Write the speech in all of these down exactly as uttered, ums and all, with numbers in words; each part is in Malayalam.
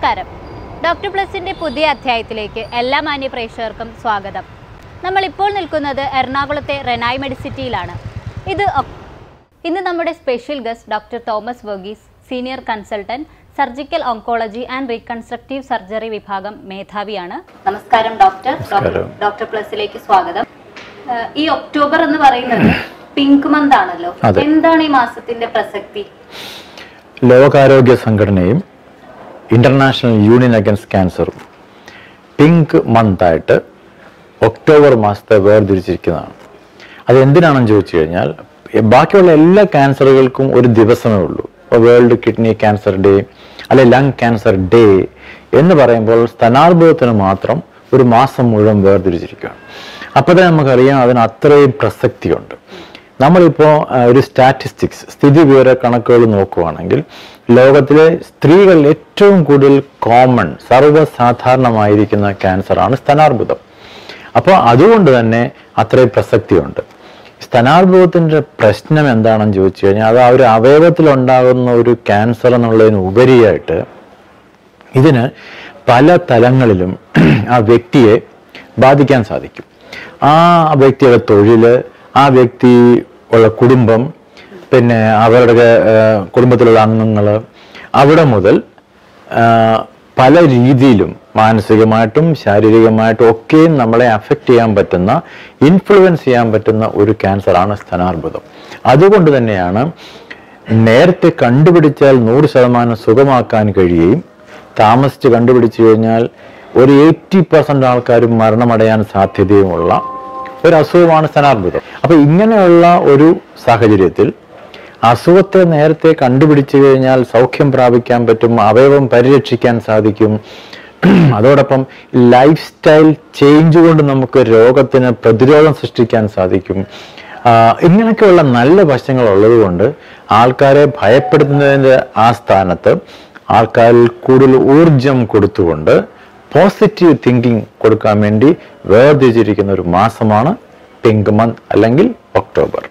നമസ്കാരം. ഡോക്ടർ പ്ലസിൻ്റെ പുതിയ അധ്യായത്തിലേക്ക് എല്ലാ മാന്യ പ്രേക്ഷകർക്കും സ്വാഗതം. നമ്മളിപ്പോൾ നിൽക്കുന്നത് എറണാകുളത്തെ റെനായ് മെഡിസിറ്റിയിലാണ്. ഇത് ഇന്ന് നമ്മുടെ special guest doctor Thomas Varghese, senior consultant, surgical oncology and reconstructive surgery വിഭാഗം മേധാവിയാണ്. നമസ്കാരം ഡോക്ടർ. ഡോക്ടർ പ്ലസിലേക്ക് സ്വാഗതം. ഈ ഒക്ടോബർ എന്ന് പറയുന്നത് പിങ്ക് മന്ത് ആണല്ലോ. എന്താണ് ഈ മാസത്തിന്റെ പ്രസക്തി? ലോകാരോഗ്യ സംഘടനയും ഇന്റർനാഷണൽ യൂണിയൻ അഗൻസ്റ്റ് ക്യാൻസറും പിങ്ക് മന്ത് ആയിട്ട് ഒക്ടോബർ മാസത്തെ വേർതിരിച്ചിരിക്കുന്നതാണ്. അത് എന്തിനാണെന്ന് ചോദിച്ചു കഴിഞ്ഞാൽ, ബാക്കിയുള്ള എല്ലാ ക്യാൻസറുകൾക്കും ഒരു ദിവസമേ ഉള്ളൂ. ഇപ്പോൾ വേൾഡ് കിഡ്നി ക്യാൻസർ ഡേ അല്ലെ ലങ് ക്യാൻസർ ഡേ എന്ന് പറയുമ്പോൾ സ്തനാർബുദത്തിന് മാത്രം ഒരു മാസം മുഴുവൻ വേർതിരിച്ചിരിക്കുകയാണ്. അപ്പോൾ തന്നെ നമുക്കറിയാം അതിന് അത്രയും പ്രസക്തിയുണ്ട്. നമ്മളിപ്പോൾ ഒരു സ്റ്റാറ്റിസ്റ്റിക്സ് സ്ഥിതി വിവര കണക്കുകൾ നോക്കുകയാണെങ്കിൽ ലോകത്തിലെ സ്ത്രീകൾ ഏറ്റവും കൂടുതൽ കോമൺ സർവ്വസാധാരണമായിരിക്കുന്ന ക്യാൻസറാണ് സ്തനാർബുദം. അപ്പോൾ അതുകൊണ്ട് തന്നെ അത്രയും പ്രസക്തിയുണ്ട്. സ്തനാർബുദത്തിൻ്റെ പ്രശ്നം എന്താണെന്ന് ചോദിച്ചു കഴിഞ്ഞാൽ, അത് ആ ഒരു അവയവത്തിലുണ്ടാകുന്ന ഒരു ക്യാൻസർ എന്നുള്ളതിന് ഉപരിയായിട്ട് ഇതിന് പല തലങ്ങളിലും ആ വ്യക്തിയെ ബാധിക്കാൻ സാധിക്കും. ആ വ്യക്തിയുടെ തൊഴിൽ, ആ വ്യക്തി ഉള്ള കുടുംബം, പിന്നെ അവരുടെ കുടുംബത്തിലുള്ള അംഗങ്ങൾ, അവിടെ മുതൽ പല രീതിയിലും മാനസികമായിട്ടും ശാരീരികമായിട്ടും ഒക്കെയും നമ്മളെ അഫക്റ്റ് ചെയ്യാൻ പറ്റുന്ന, ഇൻഫ്ലുവൻസ് ചെയ്യാൻ പറ്റുന്ന ഒരു ക്യാൻസറാണ് സ്തനാർബുദം. അതുകൊണ്ട് തന്നെയാണ് നേരത്തെ കണ്ടുപിടിച്ചാൽ നൂറ് ശതമാനം സുഖമാക്കാൻ കഴിയുകയും താമസിച്ച് കണ്ടുപിടിച്ചു കഴിഞ്ഞാൽ ഒരു എയ്റ്റി പെർസെന്റ് ആൾക്കാരും മരണമടയാൻ സാധ്യതയുമുള്ള ഒരു അസുഖമാണ് സ്തനാർബുദം. അപ്പൊ ഇങ്ങനെയുള്ള ഒരു സാഹചര്യത്തിൽ അസുഖത്തെ നേരത്തെ കണ്ടുപിടിച്ചു കഴിഞ്ഞാൽ സൗഖ്യം പ്രാപിക്കാൻ പറ്റും, അവയവം പരിരക്ഷിക്കാൻ സാധിക്കും. അതോടൊപ്പം ലൈഫ് സ്റ്റൈൽ ചേഞ്ച് കൊണ്ട് നമുക്ക് രോഗത്തിന് പ്രതിരോധം സൃഷ്ടിക്കാൻ സാധിക്കും. ഇങ്ങനെയൊക്കെയുള്ള നല്ല വശങ്ങൾ ഉള്ളത് കൊണ്ട് ആൾക്കാരെ ഭയപ്പെടുത്തുന്നതിൻ്റെ ആ സ്ഥാനത്ത് ആൾക്കാരിൽ കൂടുതൽ ഊർജം കൊടുത്തുകൊണ്ട് പോസിറ്റീവ് തിങ്കിങ് കൊടുക്കാൻ വേണ്ടി വേർതിരിച്ചിരിക്കുന്ന ഒരു മാസമാണ് പിങ്ക് മന്ത് അല്ലെങ്കിൽ ഒക്ടോബർ.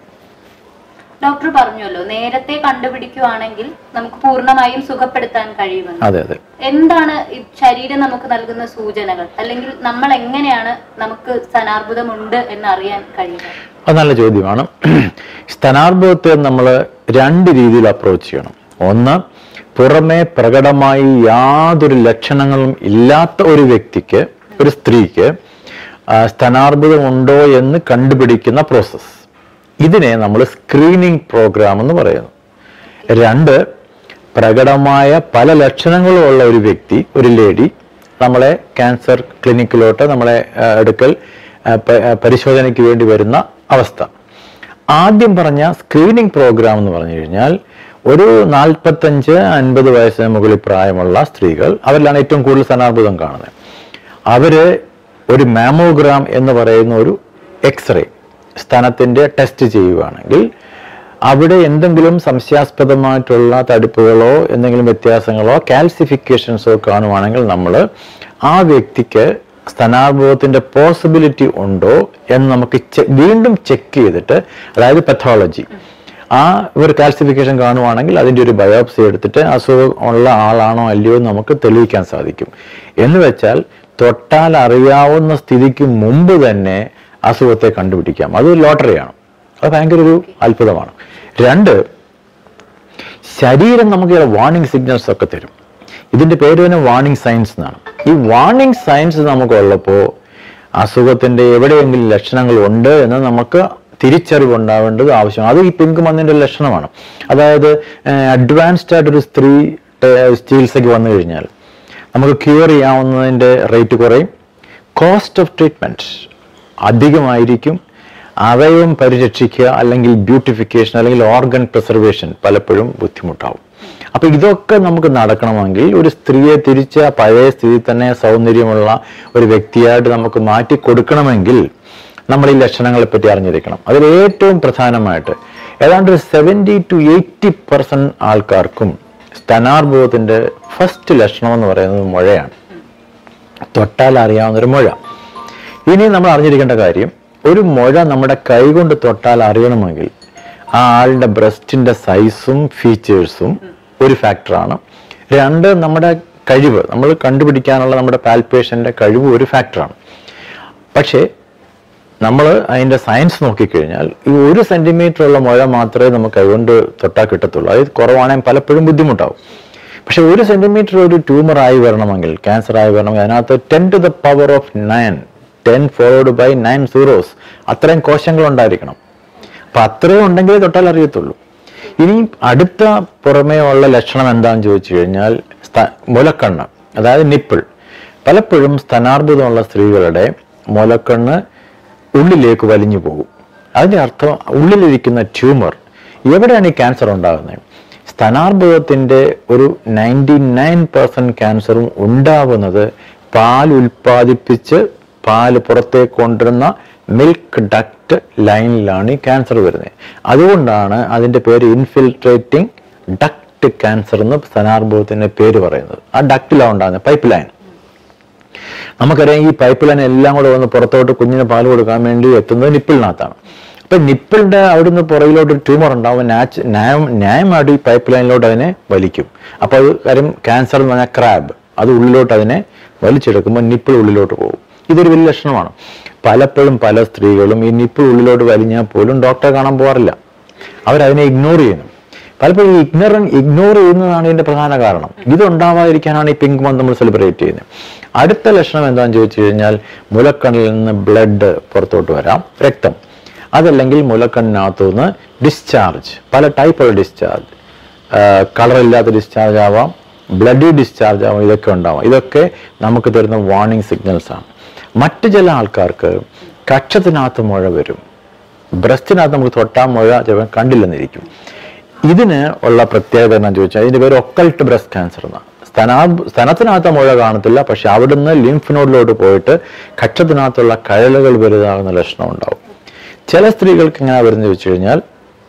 ഡോക്ടർ പറഞ്ഞല്ലോ, നേരത്തെ കണ്ടുപിടിക്കുകയാണെങ്കിൽ നമുക്ക് പൂർണ്ണമായും സുഖപ്പെടുത്താൻ കഴിയുമെന്ന്. അതെ അതെ. എന്താണ് ശരീരം നമുക്ക് നൽകുന്ന സൂചനകൾ, അല്ലെങ്കിൽ നമ്മൾ എങ്ങനെയാണ് നമുക്ക് സ്തനാർബുദം ഉണ്ട് എന്ന് അറിയാൻ കഴിയുന്നത്? അത് നല്ല ചോദ്യമാണ്. സ്തനാർബുദത്തെ നമ്മൾ രണ്ട് രീതിയിൽ അപ്രോച്ച് ചെയ്യണം. ഒന്ന്, പുറമെ പ്രകടമായി യാതൊരു ലക്ഷണങ്ങളും ഇല്ലാത്ത ഒരു വ്യക്തിക്ക്, ഒരു സ്ത്രീക്ക് സ്തനാർബുദം ഉണ്ടോ എന്ന് കണ്ടുപിടിക്കുന്ന പ്രോസസ്സ്, ഇതിനെ നമ്മൾ സ്ക്രീനിങ് പ്രോഗ്രാം എന്ന് പറയുന്നു. രണ്ട്, പ്രകടമായ പല ലക്ഷണങ്ങളും ഉള്ള ഒരു വ്യക്തി, ഒരു ലേഡി, നമ്മളെ ക്യാൻസർ ക്ലിനിക്കിലോട്ട് നമ്മളെ അടുക്കൽ പരിശോധനയ്ക്ക് വേണ്ടി വരുന്ന അവസ്ഥ. ആദ്യം പറഞ്ഞ സ്ക്രീനിങ് പ്രോഗ്രാം എന്ന് പറഞ്ഞു കഴിഞ്ഞാൽ ഒരു നാൽപ്പത്തഞ്ച് അൻപത് വയസ്സിന് മുകളിൽ പ്രായമുള്ള സ്ത്രീകൾ, അവരിലാണ് ഏറ്റവും കൂടുതൽ സ്തനാർബുദം കാണുന്നത്. അവര് ഒരു മാമോഗ്രാം എന്ന് പറയുന്ന ഒരു എക്സ്റേ സ്തനത്തിൻ്റെ ടെസ്റ്റ് ചെയ്യുകയാണെങ്കിൽ അവിടെ എന്തെങ്കിലും സംശയാസ്പദമായിട്ടുള്ള തടിപ്പുകളോ എന്തെങ്കിലും വ്യത്യാസങ്ങളോ കാൽസിഫിക്കേഷൻസോ കാണുവാണെങ്കിൽ നമ്മൾ ആ വ്യക്തിക്ക് സ്തനാർബുദത്തിൻ്റെ പോസിബിലിറ്റി ഉണ്ടോ എന്ന് നമുക്ക് വീണ്ടും ചെക്ക് ചെയ്തിട്ട്, അതായത് പത്തോളജി, ആ ഒരു കാൽസിഫിക്കേഷൻ കാണുവാണെങ്കിൽ അതിൻ്റെ ഒരു ബയോപ്സി എടുത്തിട്ട് അസുഖം ഉള്ള ആളാണോ അല്ലയോ നമുക്ക് തെളിയിക്കാൻ സാധിക്കും. എന്ന് വെച്ചാൽ തൊട്ടാൽ അറിയാവുന്ന സ്ഥിതിക്ക് മുമ്പ് തന്നെ അസുഖത്തെ കണ്ടുപിടിക്കാം. അത് ലോട്ടറിയാണ്. അത് ഭയങ്കര ഒരു അത്ഭുതമാണ്. രണ്ട്, ശരീരം നമുക്ക് വാർണിംഗ് സിഗ്നൽസ് ഒക്കെ തരും. ഇതിന്റെ പേര് തന്നെ വാർണിംഗ് സയൻസ് എന്നാണ്. ഈ വാർണിംഗ് സയൻസ് നമുക്കുള്ളപ്പോൾ അസുഖത്തിന്റെ എവിടെയെങ്കിലും ലക്ഷണങ്ങൾ ഉണ്ട് എന്ന് നമുക്ക് തിരിച്ചറിവുണ്ടാവേണ്ടത് ആവശ്യമാണ്. അത് ഈ പിങ്ക് മന്തിന്റെ ലക്ഷണമാണ്. അതായത് അഡ്വാൻസ്ഡ് ആയിട്ടൊരു സ്ത്രീ ചികിത്സയ്ക്ക് വന്നു കഴിഞ്ഞാൽ നമുക്ക് ക്യൂർ ചെയ്യാവുന്നതിൻ്റെ റേറ്റ് കുറയും, കോസ്റ്റ് ഓഫ് ട്രീറ്റ്മെൻറ്റ് അധികമായിരിക്കും, അവയവം പരിരക്ഷിക്കുക അല്ലെങ്കിൽ ബ്യൂട്ടിഫിക്കേഷൻ അല്ലെങ്കിൽ ഓർഗൻ പ്രിസർവേഷൻ പലപ്പോഴും ബുദ്ധിമുട്ടാവും. അപ്പൊ ഇതൊക്കെ നമുക്ക് നടക്കണമെങ്കിൽ ഒരു സ്ത്രീയെ തിരിച്ച് പഴയ സ്ഥിതി തന്നെ സൗന്ദര്യമുള്ള ഒരു വ്യക്തിയായിട്ട് നമുക്ക് മാറ്റി കൊടുക്കണമെങ്കിൽ നമ്മൾ ഈ ലക്ഷണങ്ങളെ പറ്റി അറിഞ്ഞിരിക്കണം. അതിൽ ഏറ്റവും പ്രധാനമായിട്ട് ഏതാണ്ട് ഒരു സെവൻറ്റി ടു എയ്റ്റി പെർസെന്റ് ആൾക്കാർക്കും സ്തനാർബുദത്തിന്റെ ഫസ്റ്റ് ലക്ഷണം എന്ന് പറയുന്നത് മുഴയാണ്. തൊട്ടാൽ അറിയാവുന്നൊരു മുഴ. ഇനി നമ്മൾ അറിഞ്ഞിരിക്കേണ്ട കാര്യം, ഒരു മുഴ നമ്മുടെ കൈകൊണ്ട് തൊട്ടാൽ അറിയണമെങ്കിൽ ആ ആളുടെ ബ്രസ്റ്റിന്റെ സൈസും ഫീച്ചേഴ്സും ഒരു ഫാക്ടറാണ്. രണ്ട്, നമ്മുടെ കഴിവ്, നമ്മൾ കണ്ടുപിടിക്കാനുള്ള നമ്മുടെ പാൽപേഷൻ്റെ കഴിവ് ഒരു ഫാക്ടറാണ്. പക്ഷേ നമ്മൾ അതിൻ്റെ സയൻസ് നോക്കിക്കഴിഞ്ഞാൽ ഈ ഒരു സെൻറ്റിമീറ്റർ ഉള്ള മുഴ മാത്രമേ നമുക്ക് കൈകൊണ്ട് തൊട്ടാൽ കിട്ടത്തുള്ളൂ. അത് കുറവാണെങ്കിൽ പലപ്പോഴും ബുദ്ധിമുട്ടാവും. പക്ഷെ ഒരു സെൻറ്റിമീറ്റർ ഒരു ട്യൂമർ ആയി വരണമെങ്കിൽ, ക്യാൻസർ ആയി വരണമെങ്കിൽ അതിനകത്ത് ten to the power of nine, ten followed by nine zeros, അത്രയും കോശങ്ങൾ ഉണ്ടായിരിക്കണം. അപ്പം അത്രയും ഉണ്ടെങ്കിലേ തൊട്ടാൽ അറിയത്തുള്ളൂ. ഇനി അടുത്ത പുറമേ ഉള്ള ലക്ഷണം എന്താണെന്ന് ചോദിച്ചു കഴിഞ്ഞാൽ മുലക്കണ്ണ്, അതായത് നിപ്പിൾ. പലപ്പോഴും സ്തനാർബുദമുള്ള സ്ത്രീകളുടെ മുലക്കണ്ണ് ഉള്ളിലേക്ക് വലിഞ്ഞു പോകും. അതിൻ്റെ അർത്ഥം ഉള്ളിലിരിക്കുന്ന ട്യൂമർ. എവിടെയാണ് ഈ ക്യാൻസർ ഉണ്ടാകുന്നത്? സ്തനാർബുദത്തിൻ്റെ ഒരു നയൻറ്റി നയൻ പെർസെൻറ്റ് ക്യാൻസറും ഉണ്ടാവുന്നത് പാൽ ഉൽപ്പാദിപ്പിച്ച് പാല് പുറത്തേക്ക് കൊണ്ടുവരുന്ന മിൽക്ക് ഡക്റ്റ് ലൈനിലാണ് ഈ ക്യാൻസർ വരുന്നത്. അതുകൊണ്ടാണ് അതിൻ്റെ പേര് ഇൻഫിൽട്രേറ്റിംഗ് ഡക്റ്റ് ക്യാൻസർ എന്ന് സ്തനാർബുദത്തിൻ്റെ പേര് പറയുന്നത്. ആ ഡക്റ്റിലാണ് ഉണ്ടാകുന്നത്, പൈപ്പ് ലൈൻ. നമുക്കറിയാം ഈ പൈപ്പ് ലൈൻ എല്ലാം കൂടെ വന്ന് പുറത്തോട്ട് കുഞ്ഞിന് പാൽ കൊടുക്കാൻ വേണ്ടി എത്തുന്നത് നിപ്പിളിനകത്താണ്. അപ്പം നിപ്പിളിൻ്റെ അവിടുന്ന് പുറകിലോട്ട് ട്യൂമർ ഉണ്ടാവും. നാച്ച് ന്യായം ന്യായമായിട്ട് ഈ പൈപ്പ് ലൈനിലോട്ട് അതിനെ വലിക്കും. അപ്പോൾ അത് കാര്യം ക്യാൻസർ എന്ന് പറഞ്ഞാൽ ക്രാബ്, അത് ഉള്ളിലോട്ട് അതിനെ വലിച്ചെടുക്കുമ്പോൾ നിപ്പിൾ ഉള്ളിലോട്ട് പോകും. ഇതൊരു വലിയ ലക്ഷണമാണ്. പലപ്പോഴും പല സ്ത്രീകളും ഈ നിപ്പിൾ ഉള്ളിലോട്ട് വലിഞ്ഞാൽ പോലും ഡോക്ടറെ കാണാൻ പോകാറില്ല. അവരതിനെ ഇഗ്നോർ ചെയ്യുന്നു. പലപ്പോഴും ഈ ഇഗ്നോറൻ ഇഗ്നോർ ചെയ്യുന്നതാണ് ഇതിൻ്റെ പ്രധാന കാരണം. ഇതുണ്ടാവാതിരിക്കാനാണ് ഈ പിങ്ക് മന്ത് നമ്മൾ സെലിബ്രേറ്റ് ചെയ്യുന്നത്. അടുത്ത ലക്ഷണം എന്താണെന്ന് ചോദിച്ചു കഴിഞ്ഞാൽ മുലക്കണ്ണിൽ നിന്ന് ബ്ലഡ് പുറത്തോട്ട് വരാം, രക്തം. അതല്ലെങ്കിൽ മുലക്കണ്ണിനകത്തു നിന്ന് ഡിസ്ചാർജ്, പല ടൈപ്പുള്ള ഡിസ്ചാർജ്, കളറില്ലാത്ത ഡിസ്ചാർജ് ആവാം, ബ്ലഡി ഡിസ്ചാർജ് ആവാം, ഇതൊക്കെ ഉണ്ടാവാം. ഇതൊക്കെ നമുക്ക് തരുന്ന വാർണിംഗ് സിഗ്നൽസ് ആണ്. മറ്റു ചില ആൾക്കാർക്ക് കക്ഷത്തിനകത്ത് മുഴ വരും, ബ്രസ്റ്റിനകത്ത് നമുക്ക് തൊട്ടാൽ മുഴ ചിലപ്പോൾ കണ്ടില്ലെന്നിരിക്കും. ഇതിന് ഉള്ള പ്രത്യേകത എന്നാന്ന് ചോദിച്ചാൽ ഇതിൻ്റെ പേര് ഒക്കൾട്ട് ബ്രസ്റ്റ് ക്യാൻസർ എന്നാണ്. സ്തനാ സ്തനത്തിനകത്ത് മുഴ കാണത്തില്ല, പക്ഷെ അവിടുന്ന് ലിംഫ് നോഡിലോട്ട് പോയിട്ട് കക്ഷത്തിനകത്തുള്ള കഴലുകൾ വലുതാകുന്ന ലക്ഷണം ഉണ്ടാവും. ചില സ്ത്രീകൾക്ക് എങ്ങനെ വരുന്നത് ചോദിച്ചു കഴിഞ്ഞാൽ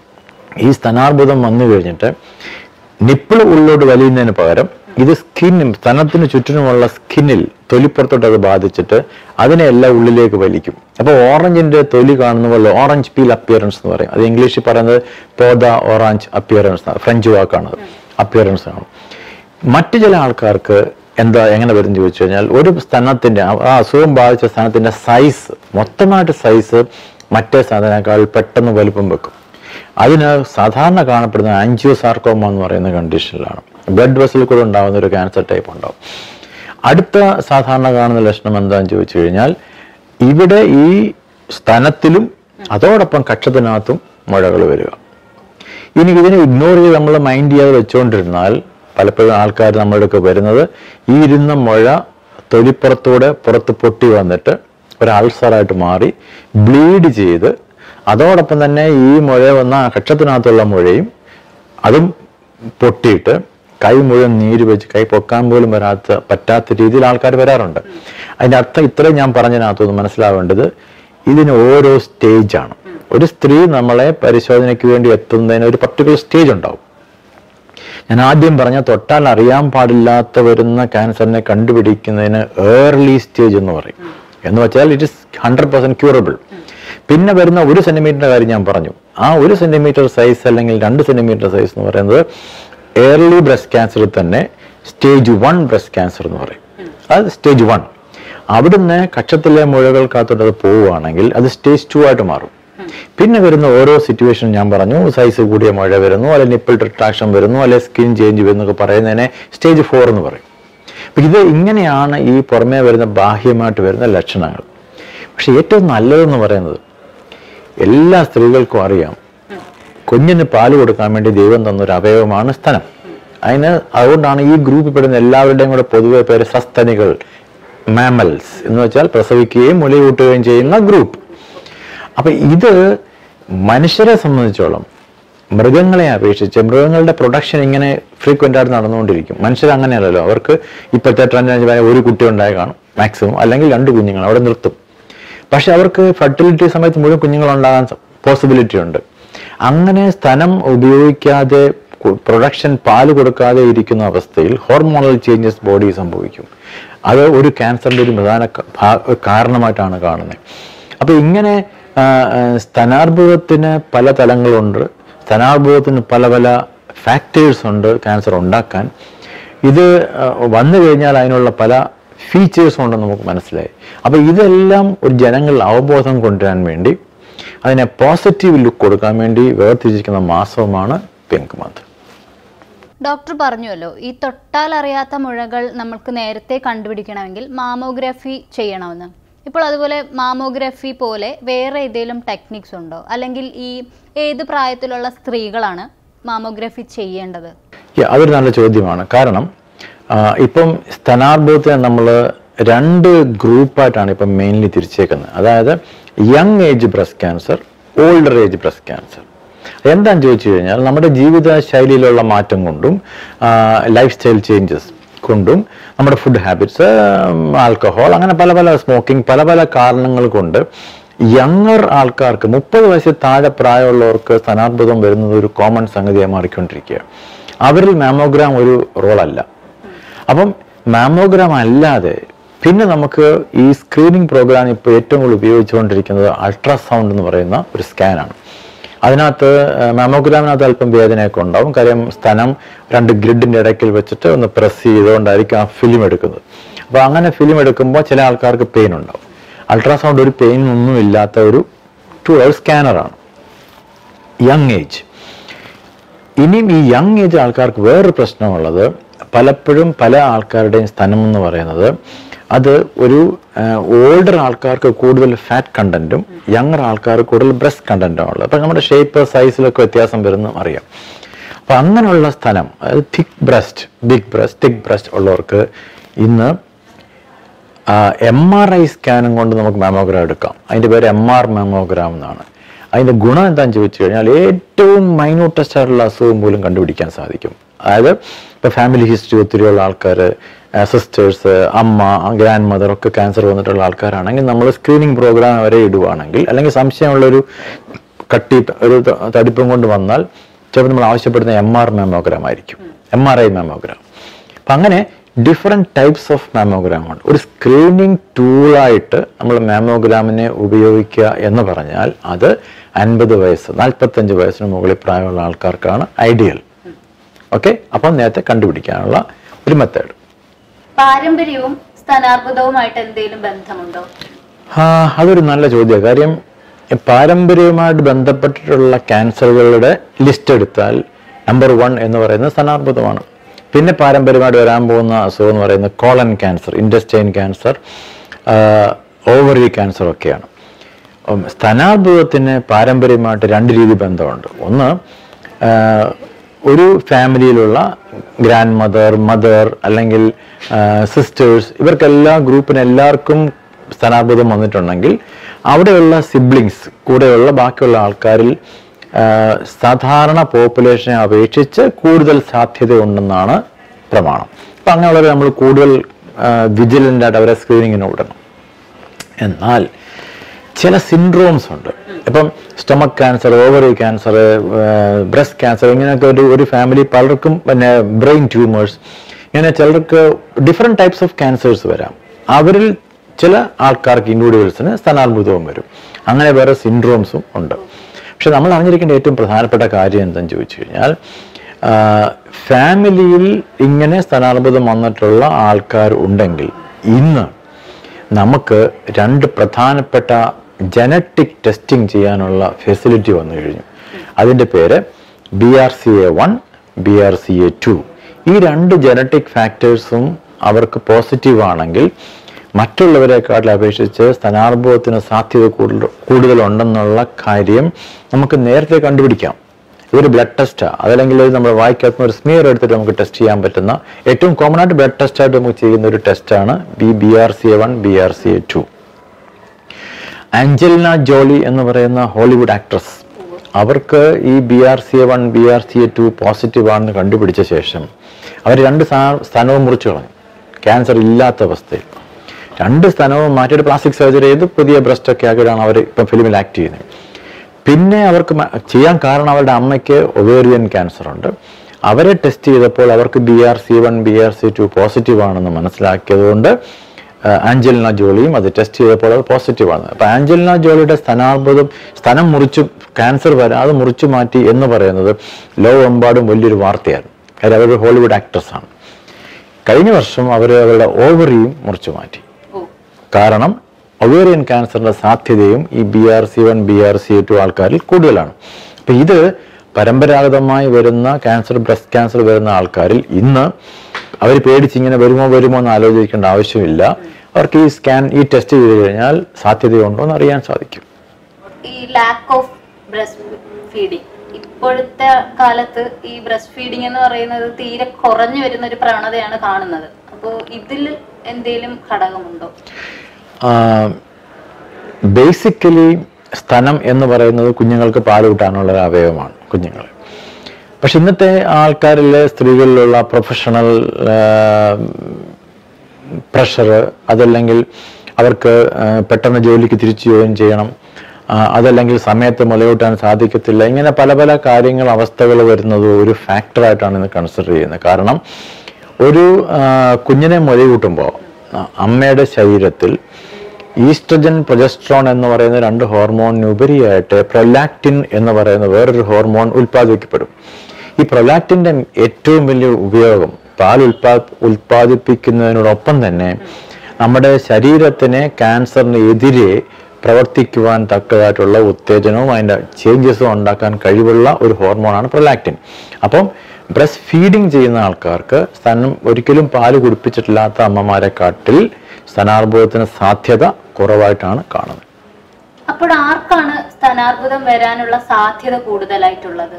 ഈ സ്തനാർബുദം വന്നു കഴിഞ്ഞിട്ട് നിപ്പിൾ ഉള്ളിലോട്ട് വലിയുന്നതിന് പകരം ഇത് സ്കിന്നും സ്തനത്തിന് ചുറ്റിനുമുള്ള സ്കിന്നിൽ തൊലിപ്പുറത്തോട്ട് അത് ബാധിച്ചിട്ട് അതിനെ എല്ലാം ഉള്ളിലേക്ക് വലിക്കും. അപ്പോൾ ഓറഞ്ചിന്റെ തൊലി കാണുന്ന പോലെ ഓറഞ്ച് പീൽ അപ്പിയറൻസ് എന്ന് പറയും. അത് ഇംഗ്ലീഷിൽ പറയുന്നത് പോദ ഓറഞ്ച് അപ്പിയറൻസ്, ഫ്രഞ്ച് വാക്കാണ്, അപ്പിയറൻസ് ആണ്. മറ്റു ചില ആൾക്കാർക്ക് എന്താ എങ്ങനെ വരും ചോദിച്ചു കഴിഞ്ഞാൽ ഒരു സ്തനത്തിന്റെ ആ അസുഖം ബാധിച്ച സ്തനത്തിന്റെ സൈസ്, മൊത്തമായിട്ട് സൈസ് മറ്റേ സാധനേക്കാൾ പെട്ടെന്ന് വലുപ്പം വെക്കും. അതിന് സാധാരണ കാണപ്പെടുന്ന ആൻജിയോസാർക്കോമ എന്ന് പറയുന്ന കണ്ടീഷനിലാണ്. ബ്ലഡ് വെസലിൽ കൂടെ ഉണ്ടാകുന്ന ഒരു ക്യാൻസർ ടൈപ്പ് ഉണ്ടാവും. അടുത്ത സാധാരണ കാണുന്ന ലക്ഷണം എന്താണെന്ന് ചോദിച്ചു കഴിഞ്ഞാൽ ഇവിടെ ഈ സ്തനത്തിലും അതോടൊപ്പം കക്ഷത്തിനകത്തും മുഴകൾ വരിക. ഇനി ഇതിനെ ഇഗ്നോർ ചെയ്ത് നമ്മൾ മൈൻഡ് ചെയ്യാതെ വെച്ചുകൊണ്ടിരുന്നാൽ പലപ്പോഴും ആൾക്കാർ നമ്മളുടെ വരുന്നത് ഈ ഇരുന്ന മുഴ തൊലിപ്പുറത്തൂടെ പുറത്ത് പൊട്ടി വന്നിട്ട് ഒരു അൾസറായിട്ട് മാറി ബ്ലീഡ് ചെയ്ത് അതോടൊപ്പം തന്നെ ഈ മുഴ വന്ന കക്ഷത്തിനകത്തുള്ള മുഴയും അതും പൊട്ടിയിട്ട് കൈ മുഴുവൻ നീര് വെച്ച് കൈ പൊക്കാൻ പോലും വരാത്ത പറ്റാത്ത രീതിയിൽ ആൾക്കാർ വരാറുണ്ട്. അതിൻ്റെ അർത്ഥം ഇത്രയും ഞാൻ പറഞ്ഞതിനകത്തൊന്ന് മനസ്സിലാവേണ്ടത് ഇതിന് ഓരോ സ്റ്റേജാണ്. ഒരു സ്ത്രീ നമ്മളെ പരിശോധനയ്ക്ക് വേണ്ടി എത്തുന്നതിന് ഒരു പർട്ടിക്കുലർ സ്റ്റേജ് ഉണ്ടാവും. ഞാൻ ആദ്യം പറഞ്ഞ തൊട്ടാൽ അറിയാൻ പാടില്ലാത്ത വരുന്ന ക്യാൻസറിനെ കണ്ടുപിടിക്കുന്നതിന് ഏർലി സ്റ്റേജ് എന്ന് പറയും. എന്ന് വെച്ചാൽ it is hundred percent curable. പിന്നെ വരുന്ന ഒരു സെന്റിമീറ്ററിന്റെ കാര്യം ഞാൻ പറഞ്ഞു. ആ ഒരു സെന്റിമീറ്റർ സൈസ് അല്ലെങ്കിൽ രണ്ട് സെന്റിമീറ്റർ സൈസ് എന്ന് പറയുന്നത് ഏർലി ബ്രസ്റ്റ് ക്യാൻസറിൽ തന്നെ സ്റ്റേജ് വൺ ബ്രസ്റ്റ് ക്യാൻസർ എന്ന് പറയും. അത് സ്റ്റേജ് വൺ. അവിടുന്ന് കക്ഷത്തിലെ മുഴകൾക്കകത്തോട്ട് അത് പോവുകയാണെങ്കിൽ അത് സ്റ്റേജ് ടു ആയിട്ട് മാറും. പിന്നെ വരുന്ന ഓരോ സിറ്റുവേഷൻ ഞാൻ പറഞ്ഞു, സൈസ് കൂടിയ മുഴ വരുന്നു, അല്ലെങ്കിൽ നിപ്പിൾ റിട്രാക്ഷൻ വരുന്നു, അല്ലെങ്കിൽ സ്കിൻ ചേഞ്ച് വരുന്നൊക്കെ പറയുന്നതിനെ സ്റ്റേജ് ഫോർ എന്ന് പറയും. അപ്പം ഇത് ഇങ്ങനെയാണ് ഈ പുറമേ വരുന്ന ബാഹ്യമായിട്ട് വരുന്ന ലക്ഷണങ്ങൾ. പക്ഷെ ഏറ്റവും നല്ലതെന്ന് പറയുന്നത് എല്ലാ സ്ത്രീകൾക്കും അറിയാം, കുഞ്ഞിന് പാല് കൊടുക്കാൻ വേണ്ടി ദൈവം തന്നൊരു അവയവമാണ് സ്തനം. അതിന് അതുകൊണ്ടാണ് ഈ ഗ്രൂപ്പിൽ പെടുന്ന എല്ലാവരുടെയും കൂടെ പൊതുവെ പേര് സസ്തനികൾ, മാമൽസ് എന്ന് വെച്ചാൽ പ്രസവിക്കുകയും മുലയൂട്ടുകയും ചെയ്യുന്ന ഗ്രൂപ്പ്. അപ്പൊ ഇത് മനുഷ്യരെ സംബന്ധിച്ചോളം മൃഗങ്ങളെ അപേക്ഷിച്ച് മൃഗങ്ങളുടെ പ്രൊഡക്ഷൻ ഇങ്ങനെ ഫ്രീക്വന്റ് ആയിട്ട് നടന്നുകൊണ്ടിരിക്കും. മനുഷ്യർ അങ്ങനെയല്ലല്ലോ. അവർക്ക് ഇപ്പോഴത്തെ ട്രെൻഡ് ഒരു കുട്ടി ഉണ്ടായി കാണും മാക്സിമം, അല്ലെങ്കിൽ രണ്ട് കുഞ്ഞുങ്ങൾ അവിടെ നിർത്തും. പക്ഷെ അവർക്ക് ഫെർട്ടിലിറ്റി സമയത്ത് മുഴുവൻ കുഞ്ഞുങ്ങൾ ഉണ്ടാകാൻ പോസിബിലിറ്റി ഉണ്ട്. അങ്ങനെ സ്തനം ഉപയോഗിക്കാതെ പ്രൊഡക്ഷൻ പാല് കൊടുക്കാതെ ഇരിക്കുന്ന അവസ്ഥയിൽ ഹോർമോണൽ ചേഞ്ചസ് ബോഡി സംഭവിക്കും. അത് ഒരു ക്യാൻസറിന്റെ ഒരു പ്രധാന കാരണമായിട്ടാണ് കാണുന്നത്. അപ്പൊ ഇങ്ങനെ സ്തനാർബുദത്തിന് പല തലങ്ങളുണ്ട്. സ്തനാർബുദത്തിന് പല പല ഫാക്ടേഴ്സ് ഉണ്ട് ക്യാൻസർ ഉണ്ടാക്കാൻ. ഇത് വന്നു കഴിഞ്ഞാൽ അതിനുള്ള പല ഫീച്ചേഴ്സും ഉണ്ടെന്ന് നമുക്ക് മനസ്സിലായി. അപ്പോൾ ഇതെല്ലാം ഒരു ജനങ്ങളിൽ അവബോധം കൊണ്ടുവരാൻ വേണ്ടി, അതിനെ പോസിറ്റീവ് ലുക്ക് കൊടുക്കാൻ വേണ്ടി വേർതിരിച്ചിരിക്കുന്ന മാസവുമാണ് പിങ്ക് മന്ത്. ഡോക്ടർ പറഞ്ഞുവല്ലോ, ഈ തൊട്ടാൽ അറിയാത്ത മുഴകൾ നമുക്ക് നേരത്തെ കണ്ടുപിടിക്കണമെങ്കിൽ മാമോഗ്രാഫി ചെയ്യണമെന്ന്. ഇപ്പോൾ അതുപോലെ മാമോഗ്രാഫി പോലെ വേറെ ഏതെങ്കിലും ടെക്നിക്സ് ഉണ്ടോ? അല്ലെങ്കിൽ ഈ ഏത് പ്രായത്തിലുള്ള സ്ത്രീകളാണ് മാമോഗ്രാഫി ചെയ്യേണ്ടത്? അതൊരു നല്ല ചോദ്യമാണ്. കാരണം ഇപ്പം സ്ഥാനാർബുദത്തെ നമ്മൾ രണ്ട് ഗ്രൂപ്പായിട്ടാണ് ഇപ്പം മെയിൻലി തിരിച്ചേക്കുന്നത്. അതായത് young age breast cancer, older age breast cancer. എന്താണെന്ന് ചോദിച്ചു കഴിഞ്ഞാൽ നമ്മുടെ ജീവിത ശൈലിയിലുള്ള മാറ്റം കൊണ്ടും ലൈഫ് സ്റ്റൈൽ ചേഞ്ചസ് കൊണ്ടും നമ്മുടെ ഫുഡ് ഹാബിറ്റ്സ്, ആൽക്കഹോൾ, അങ്ങനെ പല പല സ്മോക്കിംഗ്, പല പല കാരണങ്ങൾ കൊണ്ട് യങ്ങർ ആൾക്കാർക്ക്, മുപ്പത് വയസ്സിൽ താഴെ പ്രായമുള്ളവർക്ക് സ്ഥാനാർബുദം വരുന്നത് ഒരു കോമൺ സംഗതിയായി മാറിക്കൊണ്ടിരിക്കുക. അവരിൽ മാമോഗ്രാം ഒരു റോളല്ല. അപ്പം മാമോഗ്രാം അല്ലാതെ പിന്നെ നമുക്ക് ഈ സ്ക്രീനിങ് പ്രോഗ്രാം ഇപ്പോൾ ഏറ്റവും കൂടുതൽ ഉപയോഗിച്ചുകൊണ്ടിരിക്കുന്നത് അൾട്രാസൗണ്ട് എന്ന് പറയുന്ന ഒരു സ്കാനാണ്. അതിനകത്ത് മാമോഗ്രാമിനകത്ത് അല്പം വേദനയൊക്കെ ഉണ്ടാവും. കാര്യം സ്ഥലം രണ്ട് ഗ്രിഡിൻ്റെ ഇടയ്ക്കിൽ വെച്ചിട്ട് ഒന്ന് പ്രസ് ചെയ്തുകൊണ്ടായിരിക്കും ആ ഫിലിം എടുക്കുന്നത്. അപ്പോൾ അങ്ങനെ ഫിലിം എടുക്കുമ്പോൾ ചില ആൾക്കാർക്ക് പെയിൻ ഉണ്ടാവും. അൾട്രാസൗണ്ട് ഒരു പെയിൻ ഒന്നും ഇല്ലാത്ത ഒരു ടു അവർ സ്കാനറാണ്. Young age. ഇനിയും ഈ യങ് ഏജ് ആൾക്കാർക്ക് വേറൊരു പ്രശ്നമുള്ളത്, പലപ്പോഴും പല ആൾക്കാരുടെയും സ്ഥലം എന്ന് പറയുന്നത് അത് ഒരു ഓൾഡർ ആൾക്കാർക്ക് കൂടുതൽ ഫാറ്റ് കണ്ടന്റും യങ്ങർ ആൾക്കാർക്ക് കൂടുതൽ ബ്രസ്റ്റ് കണ്ടന്റും ഉള്ളത്. അപ്പം നമ്മുടെ ഷേപ്പ് സൈസിലൊക്കെ വ്യത്യാസം വരുന്നതും അറിയാം. അപ്പം അങ്ങനെയുള്ള സ്ഥലം, അതായത് thick breast, big breast, thick breast ഉള്ളവർക്ക് ഇന്ന് എം ആർ ഐ സ്കാനും കൊണ്ട് നമുക്ക് മാമോഗ്രാം എടുക്കാം. അതിൻ്റെ പേര് എം ആർ മാമോഗ്രാം എന്നാണ്. അതിൻ്റെ ഗുണം എന്താണെന്ന് ചോദിച്ചു കഴിഞ്ഞാൽ ഏറ്റവും മൈന്യൂട്ടസ്റ്റ് ആയിട്ടുള്ള അസുഖം പോലും കണ്ടുപിടിക്കാൻ സാധിക്കും. അതായത് ഇപ്പോൾ ഫാമിലി ഹിസ്റ്ററി ഒത്തിരിയുള്ള ആൾക്കാർ, സിസ്റ്റേഴ്സ്, അമ്മ, ഗ്രാൻഡ് മദർ ഒക്കെ ക്യാൻസർ വന്നിട്ടുള്ള ആൾക്കാരാണെങ്കിൽ നമ്മൾ സ്ക്രീനിങ് പ്രോഗ്രാം വരെ ഇടുവാണെങ്കിൽ, അല്ലെങ്കിൽ സംശയമുള്ളൊരു കട്ടി ഒരു തടിപ്പും കൊണ്ട് വന്നാൽ ചിലപ്പോൾ നമ്മൾ ആവശ്യപ്പെടുന്ന എം ആർ മാമോഗ്രാം ആയിരിക്കും, എം ആർ ഐ മാമോഗ്രാം. അപ്പം അങ്ങനെ ഡിഫറെൻറ്റ് ടൈപ്സ് ഓഫ് മാമോഗ്രാം ഉണ്ട്. ഒരു സ്ക്രീനിങ് ടൂളായിട്ട് നമ്മൾ മാമോഗ്രാമിനെ ഉപയോഗിക്കുക എന്ന് പറഞ്ഞാൽ അത് അൻപത് വയസ്സ് നാൽപ്പത്തഞ്ച് വയസ്സിന് മുകളിൽ പ്രായമുള്ള ആൾക്കാർക്കാണ് ഐഡിയൽ. ഓക്കെ, അപ്പം നേരത്തെ കണ്ടുപിടിക്കാനുള്ള ഒരു മെത്തേഡ്. പാരമ്പര്യവും സ്ഥാനാർബുദവുമായിട്ട് എന്തെങ്കിലും ബന്ധമുണ്ടോ? ആ അതൊരു നല്ല ചോദ്യമാണ്. കാര്യം പാരമ്പര്യവുമായിട്ട് ബന്ധപ്പെട്ടിട്ടുള്ള ക്യാൻസറുകളുടെ ലിസ്റ്റ് എടുത്താൽ നമ്പർ വൺ എന്ന് പറയുന്നത് സ്ഥാനാർബുദമാണ്. പിന്നെ പാരമ്പര്യമായിട്ട് വരാൻ പോകുന്ന അസുഖം എന്ന് പറയുന്നത് colon cancer, intestine cancer, ovary cancer ഒക്കെയാണ്. സ്ഥാനാർബുദത്തിന് പാരമ്പര്യമായിട്ട് രണ്ട് രീതി ബന്ധമുണ്ട്. ഒന്ന്, ഒരു ഫാമിലിയിലുള്ള ഗ്രാൻഡ് മദർ, മദർ അല്ലെങ്കിൽ സിസ്റ്റേഴ്സ്, ഇവർക്കെല്ലാ ഗ്രൂപ്പിന് എല്ലാവർക്കും സ്ഥാനാർബുദം വന്നിട്ടുണ്ടെങ്കിൽ അവിടെയുള്ള സിബ്ലിങ്സ് കൂടെയുള്ള ബാക്കിയുള്ള ആൾക്കാരിൽ സാധാരണ പോപ്പുലേഷനെ അപേക്ഷിച്ച് കൂടുതൽ സാധ്യതയുണ്ടെന്നാണ് പ്രമാണം. അപ്പം അങ്ങനെയുള്ളവരെ നമ്മൾ കൂടുതൽ വിജിലൻ്റ് ആയിട്ട് അവരെ സ്ക്രീനിങ്ങിന് വിടണം. എന്നാൽ ചില സിൻഡ്രോംസ് ഉണ്ട്. ഇപ്പം stomach cancer, ovary cancer, breast cancer, ഇങ്ങനെയൊക്കെ ഒരു ഒരു ഫാമിലി പലർക്കും, പിന്നെ ബ്രെയിൻ ട്യൂമേഴ്സ്, ഇങ്ങനെ ചിലർക്ക് ഡിഫറെൻറ്റ് ടൈപ്സ് ഓഫ് ക്യാൻസേഴ്സ് വരാം. അവരിൽ ചില ആൾക്കാർക്ക്, ഇൻഡിവിജ്വൽസിന് സ്ഥാനാർബുദവും വരും. അങ്ങനെ വേറെ സിൻഡ്രോംസും ഉണ്ട്. പക്ഷെ നമ്മൾ അറിഞ്ഞിരിക്കേണ്ട ഏറ്റവും പ്രധാനപ്പെട്ട കാര്യം എന്താണെന്ന് ചോദിച്ചു കഴിഞ്ഞാൽ, ഫാമിലിയിൽ ഇങ്ങനെ സ്ഥാനാർബുദം വന്നിട്ടുള്ള ആൾക്കാർ ഉണ്ടെങ്കിൽ ഇന്ന് നമുക്ക് രണ്ട് പ്രധാനപ്പെട്ട ജനറ്റിക് ടെസ്റ്റിംഗ് ചെയ്യാനുള്ള ഫെസിലിറ്റി വന്നു കഴിഞ്ഞു. അതിൻ്റെ പേര് B R C A one, B R C A two. ഈ രണ്ട് ജനറ്റിക് ഫാക്ടേഴ്സും അവർക്ക് പോസിറ്റീവ് ആണെങ്കിൽ മറ്റുള്ളവരെക്കാട്ടിൽ അപേക്ഷിച്ച് സ്ഥാനാർബുദത്തിന് സാധ്യത കൂടുതൽ കൂടുതലുണ്ടെന്നുള്ള കാര്യം നമുക്ക് നേരത്തെ കണ്ടുപിടിക്കാം. ഇതൊരു ബ്ലഡ് ടെസ്റ്റാണ്. അതല്ലെങ്കിൽ നമ്മൾ വായിക്കാത്ത ഒരു സ്മിയർ എടുത്തിട്ട് നമുക്ക് ടെസ്റ്റ് ചെയ്യാൻ പറ്റുന്ന ഏറ്റവും കോമൺ ആയിട്ട് ബ്ലഡ് ടെസ്റ്റായിട്ട് നമുക്ക് ചെയ്യുന്ന ഒരു ടെസ്റ്റാണ് B B R C A one, B R C A two. Angelina Jolie എന്ന് പറയുന്ന ഹോളിവുഡ് ആക്ട്രസ്, അവർക്ക് ഈ B R C A one, B R C A two positive ആണെന്ന് കണ്ടുപിടിച്ച ശേഷം അവർ രണ്ട് സ്ഥാനവും മുറിച്ചു കളഞ്ഞു. ക്യാൻസർ ഇല്ലാത്ത അവസ്ഥയിൽ രണ്ട് സ്ഥാനവും മാറ്റിയിട്ട് പ്ലാസ്റ്റിക് സർജറി ചെയ്ത് പുതിയ ബ്രസ്റ്റ് ഒക്കെ ആക്കിയിട്ടാണ് അവർ ഇപ്പം ഫിലിമിൽ ആക്ട് ചെയ്യുന്നത്. പിന്നെ അവർക്ക് ചെയ്യാൻ കാരണം അവരുടെ അമ്മയ്ക്ക് ഒവേറിയൻ ക്യാൻസർ ഉണ്ട്. അവരെ ടെസ്റ്റ് ചെയ്തപ്പോൾ അവർക്ക് B R C one, B R C two positive ആണെന്ന് മനസ്സിലാക്കിയതുകൊണ്ട് ആഞ്ചലിന ജോളിയും അത് ടെസ്റ്റ് ചെയ്തപ്പോൾ അത് പോസിറ്റീവ് ആണ്. അപ്പോൾ ആഞ്ചലിന ജോളിയുടെ സ്ഥാനാർബുദം, സ്ഥലം മുറിച്ചു, ക്യാൻസർ വരാതെ മുറിച്ചു മാറ്റി എന്ന് പറയുന്നത് ലോകമെമ്പാടും വലിയൊരു വാർത്തയായിരുന്നു. കാര്യം അവരൊരു ഹോളിവുഡ് ആക്ട്രസ് ആണ്. കഴിഞ്ഞ വർഷം അവർ അവരുടെ ഓവറിയും മുറിച്ചു മാറ്റി. കാരണം ഒവേറിയൻ ക്യാൻസറിന്റെ സാധ്യതയും ഈ B R C one B R C two ആൾക്കാരിൽ കൂടുതലാണ്. അപ്പൊ ഇത് പരമ്പരാഗതമായി വരുന്ന ക്യാൻസർ, ബ്രസ്റ്റ് ക്യാൻസർ വരുന്ന ആൾക്കാരിൽ ഇന്ന് അവർ പേടിച്ചിങ്ങനെ വരുമോ വരുമോ എന്ന് ആലോചിക്കേണ്ട ആവശ്യമില്ല. അവർക്ക് ഈ സ്കാൻ, ഈ ടെസ്റ്റ് ചെയ്ത് കഴിഞ്ഞാൽ സാധ്യതയുണ്ടോ എന്ന് അറിയാൻ സാധിക്കും. ഈ ലാക്ക് ഓഫ് ബ്രസ്റ്റ് ഫീഡിങ്, ഇപ്പോഴത്തെ കാലത്ത് ഈ ബ്രസ്റ്റ് ഫീഡിങ് എന്ന് പറയുന്നത് തീരെ കുറഞ്ഞു വരുന്ന ഒരു പ്രവണതയാണ് കാണുന്നത്. അപ്പോൾ ഇതിൽ എന്തെങ്കിലും ഘടകമുണ്ടോ? ബേസിക്കലി സ്തനം എന്ന് പറയുന്നത് കുഞ്ഞുങ്ങൾക്ക് പാൽ കൂട്ടാനുള്ള ഒരു അവയവമാണ് കുഞ്ഞുങ്ങൾ. പക്ഷെ ഇന്നത്തെ ആൾക്കാരിലെ സ്ത്രീകളിലുള്ള പ്രൊഫഷണൽ പ്രഷർ, അതല്ലെങ്കിൽ അവർക്ക് പെട്ടെന്ന് ജോലിക്ക് തിരിച്ചു ജോയിൻ ചെയ്യണം, അതല്ലെങ്കിൽ സമയത്ത് മുലയൂട്ടാൻ സാധിക്കത്തില്ല, ഇങ്ങനെ പല പല കാര്യങ്ങൾ, അവസ്ഥകൾ വരുന്നത് ഒരു ഫാക്ടറായിട്ടാണ് ഇന്ന് കൺസിഡർ ചെയ്യുന്നത്. കാരണം ഒരു കുഞ്ഞിനെ മുലയൂട്ടുമ്പോൾ അമ്മയുടെ ശരീരത്തിൽ ഈസ്ട്രജൻ, പ്രൊജസ്ട്രോൺ എന്ന് പറയുന്ന രണ്ട് ഹോർമോണിനുപരിയായിട്ട് പ്രൊലാക്റ്റിൻ എന്ന് പറയുന്ന വേറൊരു ഹോർമോൺ ഉൽപ്പാദിപ്പിക്കപ്പെടും. ഈ പ്രൊലാക്റ്റിൻ്റെ ഏറ്റവും വലിയ ഉപയോഗം പാൽ ഉൽപാ ഉൽപ്പാദിപ്പിക്കുന്നതിനോടൊപ്പം തന്നെ നമ്മുടെ ശരീരത്തിനെ ക്യാൻസറിന് എതിരെ പ്രവർത്തിക്കുവാൻ തക്കതായിട്ടുള്ള ഉത്തേജനവും അതിൻ്റെ ചേഞ്ചസും ഉണ്ടാക്കാൻ കഴിവുള്ള ഒരു ഹോർമോണാണ് പ്രൊലാക്റ്റിൻ. അപ്പം ബ്രസ്റ്റ് ഫീഡിങ് ചെയ്യുന്ന ആൾക്കാർക്ക് സ്തനം ഒരിക്കലും പാല് കുടിപ്പിച്ചിട്ടില്ലാത്ത അമ്മമാരെക്കാട്ടിൽ സ്തനാർബുദത്തിന് സാധ്യത കുറവായിട്ടാണ് കാണുന്നത്. അപ്പോൾ ആർക്കാണ് സ്തനാർബുദം വരാനുള്ള സാധ്യത കൂടുതലായിട്ടുള്ളത്?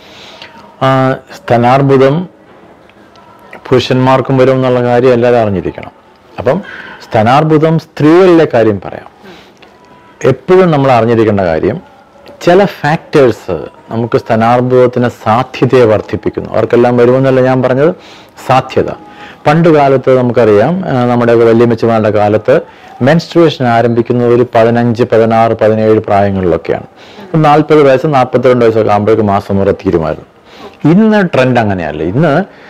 സ്തനാർബുദം പുരുഷന്മാർക്കും വരും എന്നുള്ള കാര്യം എല്ലാവരും അറിഞ്ഞിരിക്കണം. അപ്പം സ്തനാർബുദം സ്ത്രീകളിലെ കാര്യം പറയാം. എപ്പോഴും നമ്മൾ അറിഞ്ഞിരിക്കേണ്ട കാര്യം, ചില ഫാക്ടേഴ്സ് നമുക്ക് സ്തനാർബുദത്തിന് സാധ്യതയെ വർദ്ധിപ്പിക്കുന്നു. അവർക്കെല്ലാം വരുമെന്നല്ല ഞാൻ പറഞ്ഞത്, സാധ്യത. പണ്ട് കാലത്ത് നമുക്കറിയാം, നമ്മുടെ വല്യമ്മച്ചിമാരുടെ കാലത്ത് മെൻസ്ട്രുവേഷൻ ആരംഭിക്കുന്നത് ഒരു പതിനഞ്ച് പതിനാറ് പതിനേഴ് പ്രായങ്ങളിലൊക്കെയാണ്. നാൽപ്പത് വയസ്സ് നാൽപ്പത്തിരണ്ട് വയസ്സൊക്കെ ആകുമ്പോഴേക്കും മാസമുറ തീരുമായിരുന്നു. ഇന്ന് ട്രെൻഡ് അങ്ങനെയല്ല. ഇന്ന്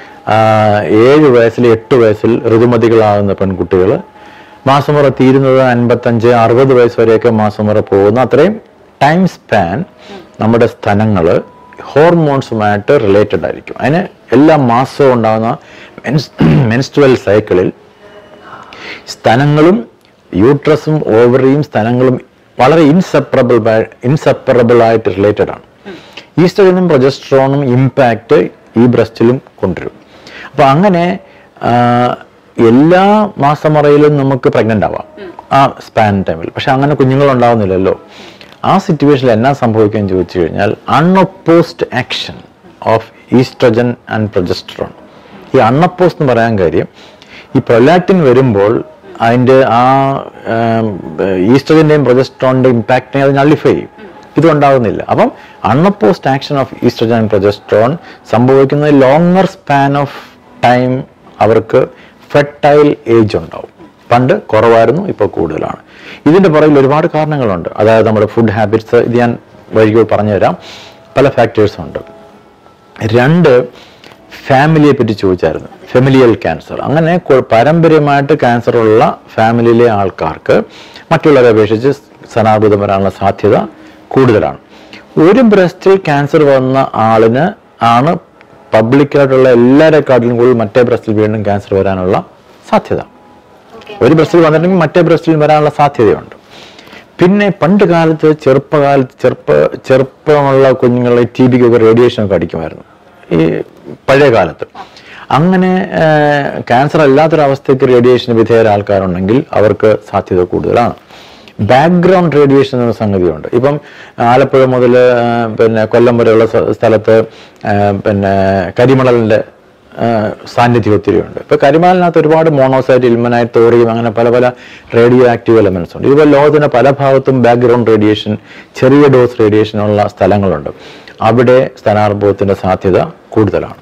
ഏഴ് വയസ്സിൽ എട്ട് വയസ്സിൽ ഋതുമതികളാകുന്ന പെൺകുട്ടികൾ മാസമുറ തീരുന്നത് അൻപത്തഞ്ച് അറുപത് വയസ്സ് വരെയൊക്കെ മാസമുറ പോകുന്ന അത്രയും ടൈം സ്പാൻ നമ്മുടെ സ്തനങ്ങൾ ഹോർമോൺസുമായിട്ട് റിലേറ്റഡ് ആയിരിക്കും. അതിന് എല്ലാ മാസവും ഉണ്ടാകുന്ന മെൻസ് മെൻസ്ട്രുവൽ സൈക്കിളിൽ സ്തനങ്ങളും യൂട്രസും ഓവറിയും സ്തനങ്ങളും വളരെ ഇൻസെപ്പറബിൾ ഇൻസെപ്പറബിൾ ആയിട്ട് റിലേറ്റഡ് ആണ്. ഈസ്ട്രജനും പ്രൊജസ്ട്രോണും ഇമ്പാക്റ്റ് ഈ ബ്രസ്റ്റിലും കൊണ്ടുവരും. അപ്പോൾ അങ്ങനെ എല്ലാ മാസമുറയിലും നമുക്ക് പ്രഗ്നൻ്റ് ആവാം ആ സ്പാൻ ടൈമിൽ. പക്ഷെ അങ്ങനെ കുഞ്ഞുങ്ങൾ ഉണ്ടാവുന്നില്ലല്ലോ. ആ സിറ്റുവേഷനിൽ എന്നാ സംഭവിക്കുകയെന്ന് ചോദിച്ചു കഴിഞ്ഞാൽ unopposed action of oestrogen and progesterone. ഈ അൺഒപ്പോസ്ഡ് എന്ന് പറയാൻ കാര്യം, ഈ പ്രൊലാക്റ്റിൻ വരുമ്പോൾ അതിൻ്റെ ആ ഈസ്ട്രജൻ്റെയും പ്രൊജസ്ട്രോണിൻ്റെ ഇമ്പാക്റ്റിനെ അത് നള്ളിഫൈ ചെയ്യും. ഇതുണ്ടാകുന്നില്ല. അപ്പം unopposed action of oestrogen and progesterone സംഭവിക്കുന്നത് ലോങ്ങർ സ്പാൻ ഓഫ് ടൈം അവർക്ക് ഫെർട്ടൈൽ ഏജ് ഉണ്ടാവും. പണ്ട് കുറവായിരുന്നു, ഇപ്പോൾ കൂടുതലാണ്. ഇതിൻ്റെ പുറകിൽ ഒരുപാട് കാരണങ്ങളുണ്ട്. അതായത് നമ്മുടെ ഫുഡ് ഹാബിറ്റ്സ്, ഇത് ഞാൻ വഴികൾ പറഞ്ഞുതരാം. പല ഫാക്ടേഴ്സും ഉണ്ട്. രണ്ട്, ഫാമിലിയെ പറ്റി ചോദിച്ചായിരുന്നു, ഫെമിലിയൽ ക്യാൻസർ. അങ്ങനെ പാരമ്പര്യമായിട്ട് ക്യാൻസർ ഉള്ള ഫാമിലിയിലെ ആൾക്കാർക്ക് മറ്റുള്ളവരെ അപേക്ഷിച്ച് സ്തനാർബുദം വരാനുള്ള സാധ്യത കൂടുതലാണ്. ഒരു ബ്രസ്റ്റിൽ ക്യാൻസർ വന്ന ആളിന് ആണ് പബ്ലിക്കായിട്ടുള്ള എല്ലാവരെക്കാട്ടിലും കൂടുതൽ മറ്റേ ബ്രസ്റ്റിൽ വീണ്ടും ക്യാൻസർ വരാനുള്ള സാധ്യത. ഒരു ബ്രസ്റ്റിൽ വന്നിട്ടുണ്ടെങ്കിൽ മറ്റേ ബ്രസ്റ്റിൽ വരാനുള്ള സാധ്യതയുണ്ട്. പിന്നെ പണ്ട് കാലത്ത് ചെറുപ്പകാലത്ത് ചെറുപ്പ ചെറുപ്പമുള്ള കുഞ്ഞുങ്ങളെ ടി ബിക്കൊക്കെ റേഡിയേഷനൊക്കെ അടിക്കുമായിരുന്നു ഈ പഴയ കാലത്ത്. അങ്ങനെ ക്യാൻസർ അല്ലാത്തൊരവസ്ഥയ്ക്ക് റേഡിയേഷന് വിധേയരായ ആൾക്കാരുണ്ടെങ്കിൽ അവർക്ക് സാധ്യത കൂടുതലാണ്. ബാക്ക്ഗ്രൗണ്ട് റേഡിയേഷൻ എന്ന സംഗതിയുണ്ട്. ഇപ്പം ആലപ്പുഴ മുതൽ പിന്നെ കൊല്ലം വരെയുള്ള സ്ഥലത്ത് പിന്നെ കരിമണലിൻ്റെ സാന്നിധ്യം ഒത്തിരിയുണ്ട്. ഇപ്പോൾ കരിമണലിനകത്ത് ഒരുപാട് മോണോസൈറ്റ്, ഇൽമനൈറ്റ്, തോറിയം, അങ്ങനെ പല പല റേഡിയോ ആക്റ്റീവ് എലമെൻറ്റ്സ് ഉണ്ട്. ഇതുപോലെ ലോകത്തിൻ്റെ പല ഭാഗത്തും ബാക്ക്ഗ്രൗണ്ട് റേഡിയേഷൻ, ചെറിയ ഡോസ് റേഡിയേഷനുള്ള സ്ഥലങ്ങളുണ്ട്. അവിടെ സ്തനാർബുദത്തിൻ്റെ സാധ്യത കൂടുതലാണ്.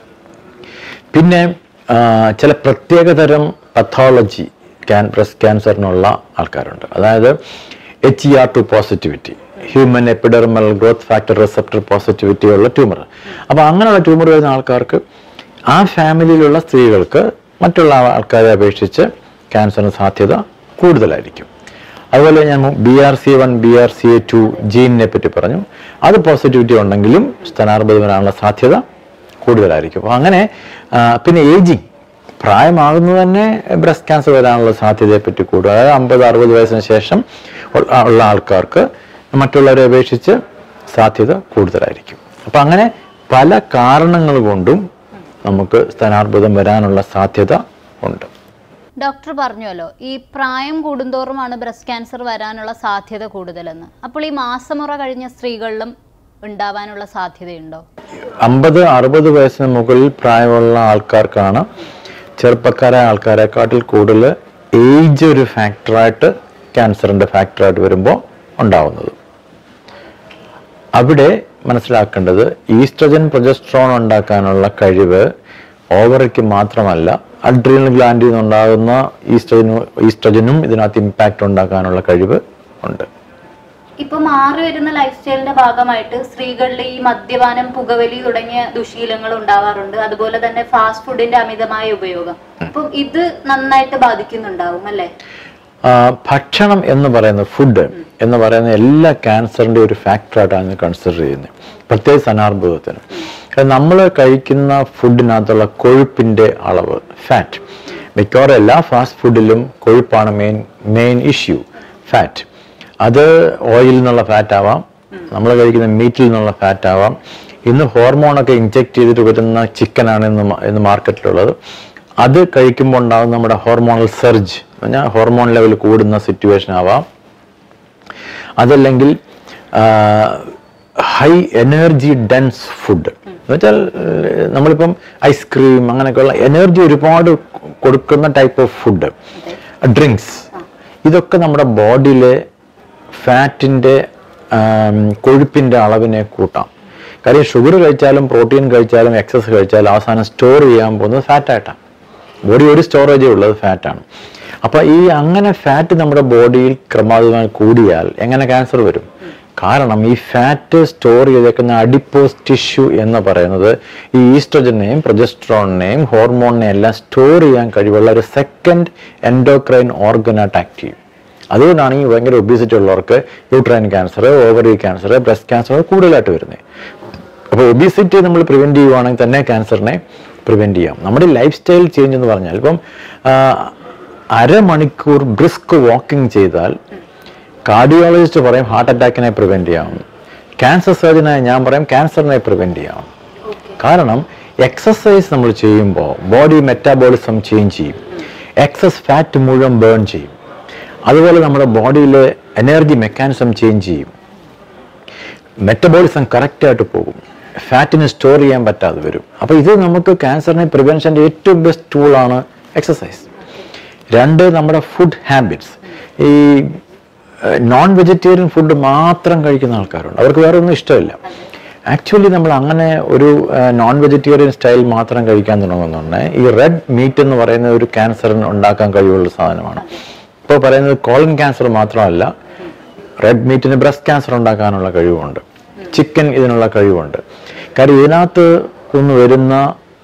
പിന്നെ ചില പ്രത്യേകതരം പത്തോളജി ക്യാൻ ബ്രസ്റ്റ് ക്യാൻസറിനുള്ള ആൾക്കാരുണ്ട്. അതായത് H E R two positivity, human epidermal growth factor receptor positivity ഉള്ള ട്യൂമർ. അപ്പോൾ അങ്ങനെയുള്ള ട്യൂമർ വരുന്ന ആൾക്കാർക്ക്, ആ ഫാമിലിയിലുള്ള സ്ത്രീകൾക്ക് മറ്റുള്ള ആൾക്കാരെ അപേക്ഷിച്ച് ക്യാൻസറിന് സാധ്യത കൂടുതലായിരിക്കും. അതുപോലെ ഞാൻ B R C one B R C A two ജീനിനെ പറ്റി പറഞ്ഞു. അത് പോസിറ്റിവിറ്റി ഉണ്ടെങ്കിലും സ്തനാർബുദം വരാനുള്ള സാധ്യത കൂടുതലായിരിക്കും. അപ്പോൾ അങ്ങനെ പിന്നെ ഏജിങ്, പ്രായമാകുന്നത് തന്നെ ബ്രസ്റ്റ് ക്യാൻസർ വരാനുള്ള സാധ്യതയെ പറ്റി കൂടും. അതായത് അമ്പത് അറുപത് വയസ്സിന് ശേഷം ഉള്ള ആൾക്കാർക്ക് മറ്റുള്ളവരെ അപേക്ഷിച്ച് സാധ്യത കൂടുതലായിരിക്കും. അപ്പം അങ്ങനെ പല കാരണങ്ങൾ കൊണ്ടും നമുക്ക് സ്തനാർബുദം വരാനുള്ള സാധ്യത ഉണ്ട്. ഡോക്ടർ പറഞ്ഞല്ലോ ഈ പ്രായം കൂടുന്തോറുമാണ് ബ്രസ്റ്റ് ക്യാൻസർ വരാനുള്ള സാധ്യത കൂടുതലെന്ന്. അപ്പോൾ ഈ മാസമുറ കഴിഞ്ഞ സ്ത്രീകളിലും ഉണ്ടാവാനുള്ള സാധ്യതയുണ്ടോ? അമ്പത് അറുപത് വയസ്സിന് മുകളിൽ പ്രായമുള്ള ആൾക്കാർക്കാണ് ചെറുപ്പക്കാരായ ആൾക്കാരെക്കാട്ടിൽ കൂടുതൽ ഏജ് ഒരു ഫാക്ടറായിട്ട് ക്യാൻസറിൻ്റെ ഫാക്ടറായിട്ട് വരുമ്പോൾ ഉണ്ടാവുന്നത്. അവിടെ മനസ്സിലാക്കേണ്ടത് ഈസ്ട്രജൻ പ്രൊജസ്ട്രോൺ ഉണ്ടാക്കാനുള്ള കഴിവ് ഓവറിക്ക് മാത്രമല്ല, അഡ്രീനൽ ഗ്ലാൻഡിൽ നിന്നുണ്ടാകുന്ന ഈസ്ട്രജനും ഈസ്ട്രജനും ഇതിനകത്ത് ഇമ്പാക്റ്റ് ഉണ്ടാക്കാനുള്ള കഴിവ് ഉണ്ട്. ഇപ്പൊ മാറി വരുന്ന ലൈഫ് സ്റ്റൈലിന്റെ ഭാഗമായിട്ട് സ്ത്രീകളിൽ ഈ മദ്യപാനം, പുകവലി തുടങ്ങിയ ദുശീലങ്ങൾ ഉണ്ടാവാറുണ്ട്. അതുപോലെ തന്നെ ഫാസ്റ്റ് ഫുഡിന്റെ അമിതമായ ഉപയോഗം, അപ്പം ഇത് നന്നായിട്ട് ബാധിക്കുന്നുണ്ടാവും അല്ലേ? ഭക്ഷണം എന്ന് പറയുന്ന ഫുഡ് എന്ന് പറയുന്ന എല്ലാ ക്യാൻസറിന്റെ ഒരു ഫാക്ടറായിട്ടാണ് കൺസിഡർ ചെയ്യുന്നത്, പ്രത്യേകിച്ച് സ്തനാർബുദത്തിന്. നമ്മൾ കഴിക്കുന്ന ഫുഡിനകത്തുള്ള കൊഴുപ്പിന്റെ അളവ്, ഫാറ്റ്, മിക്കവാറും എല്ലാ ഫാസ്റ്റ് ഫുഡിലും കൊഴുപ്പാണ് മെയിൻ മെയിൻ ഇഷ്യൂ. ഫാറ്റ് അത് ഓയിലിൽ നിന്നുള്ള ഫാറ്റ് ആവാം, നമ്മൾ കഴിക്കുന്ന മീറ്റിൽ നിന്നുള്ള ഫാറ്റ് ആവാം. ഇന്ന് ഹോർമോണൊക്കെ ഇഞ്ചെക്ട് ചെയ്തിട്ട് വരുന്ന ചിക്കനാണ് ഇന്ന് ഇന്ന് മാർക്കറ്റിലുള്ളത്. അത് കഴിക്കുമ്പോൾ ഉണ്ടാകുന്ന നമ്മുടെ ഹോർമോണൽ സർജ്, പറഞ്ഞാൽ ഹോർമോൺ ലെവൽ കൂടുന്ന സിറ്റുവേഷൻ ആവാം. അതല്ലെങ്കിൽ ഹൈ എനർജി ഡെൻസ് ഫുഡ് എന്ന് വെച്ചാൽ നമ്മളിപ്പം ഐസ്ക്രീം അങ്ങനെയൊക്കെയുള്ള എനർജി ഒരുപാട് കൊടുക്കുന്ന ടൈപ്പ് ഓഫ് ഫുഡ്, ഡ്രിങ്ക്സ്, ഇതൊക്കെ നമ്മുടെ ബോഡിയിലെ ഫാറ്റിൻ്റെ കൊഴുപ്പിൻ്റെ അളവിനെ കൂട്ടാം. കാര്യം ഷുഗർ കഴിച്ചാലും പ്രോട്ടീൻ കഴിച്ചാലും എക്സസ് കഴിച്ചാലും അവസാനം സ്റ്റോർ ചെയ്യാൻ പോകുന്നത് ഫാറ്റായിട്ടാണ്. ബോഡി ഒരു സ്റ്റോറേജേ ഉള്ളത് ഫാറ്റാണ്. അപ്പോൾ ഈ അങ്ങനെ ഫാറ്റ് നമ്മുടെ ബോഡിയിൽ ക്രമാതീതമായി കൂടിയാൽ എങ്ങനെ ക്യാൻസർ വരും? കാരണം ഈ ഫാറ്റ് സ്റ്റോർ ചെയ്തേക്കുന്ന അഡിപ്പോസ് ടിഷ്യൂ എന്ന് പറയുന്നത് ഈ ഈസ്ട്രജനെയും പ്രൊജസ്ട്രോണിനെയും ഹോർമോണിനെയും എല്ലാം സ്റ്റോർ ചെയ്യാൻ കഴിവുള്ള ഒരു സെക്കൻഡ് എൻഡോക്രൈൻ ഓർഗനായിട്ട് ആക്ട് ചെയ്യും. അതുകൊണ്ടാണ് ഈ ഭയങ്കര ഒബീസിറ്റി ഉള്ളവർക്ക് uterine cancer, ovary cancer, breast cancer കൂടുതലായിട്ട് വരുന്നത്. അപ്പോൾ ഒബീസിറ്റി നമ്മൾ പ്രിവെൻറ്റ് ചെയ്യുവാണെങ്കിൽ തന്നെ ക്യാൻസറിനെ പ്രിവെൻറ്റ് ചെയ്യാം. നമ്മുടെ ലൈഫ് സ്റ്റൈൽ ചേഞ്ച് എന്ന് പറഞ്ഞാൽ ഇപ്പം അരമണിക്കൂർ ബ്രിസ്ക് വാക്കിംഗ് ചെയ്താൽ കാർഡിയോളജിസ്റ്റ് പറയും ഹാർട്ട് അറ്റാക്കിനെ പ്രിവെൻറ്റ് ചെയ്യാം. ക്യാൻസർ സർജനായ ഞാൻ പറയും ക്യാൻസറിനെ പ്രിവെൻറ്റ് ചെയ്യാം. കാരണം എക്സസൈസ് നമ്മൾ ചെയ്യുമ്പോൾ ബോഡി മെറ്റാബോളിസം ചേഞ്ച് ചെയ്യും, എക്സസ് ഫാറ്റ് മുഴുവൻ ബേൺ ചെയ്യും. അതുപോലെ നമ്മുടെ ബോഡിയിലെ എനർജി മെക്കാനിസം ചേഞ്ച് ചെയ്യും, മെറ്റബോളിസം കറക്റ്റായിട്ട് പോകും, ഫാറ്റിന് സ്റ്റോർ ചെയ്യാൻ പറ്റാതെ വരും. അപ്പോൾ ഇത് നമുക്ക് ക്യാൻസറിനെ പ്രിവെൻഷൻ്റെ ഏറ്റവും ബെസ്റ്റ് ടൂളാണ് എക്സസൈസ്. രണ്ട്, നമ്മുടെ ഫുഡ് ഹാബിറ്റ്സ്. ഈ നോൺ വെജിറ്റേറിയൻ ഫുഡ് മാത്രം കഴിക്കുന്ന ആൾക്കാരുണ്ട്, അവർക്ക് വേറെ ഒന്നും ഇഷ്ടമില്ല. ആക്ച്വലി നമ്മൾ അങ്ങനെ ഒരു നോൺ വെജിറ്റേറിയൻ സ്റ്റൈൽ മാത്രം കഴിക്കാൻ തുടങ്ങുന്നുണ്ടെങ്കിൽ ഈ റെഡ് മീറ്റ് എന്ന് പറയുന്ന ഒരു ക്യാൻസറിന് ഉണ്ടാക്കാൻ കഴിവുള്ള സാധനമാണ്. ഇപ്പോൾ പറയുന്നത് കോളൻ ക്യാൻസർ മാത്രമല്ല, റെഡ് മീറ്റിന് ബ്രസ്റ്റ് ക്യാൻസർ ഉണ്ടാക്കാനുള്ള കഴിവുണ്ട്, ചിക്കൻ ഇതിനുള്ള കഴിവുണ്ട്. കാര്യം ഇതിനകത്ത് ഒന്ന് വരുന്ന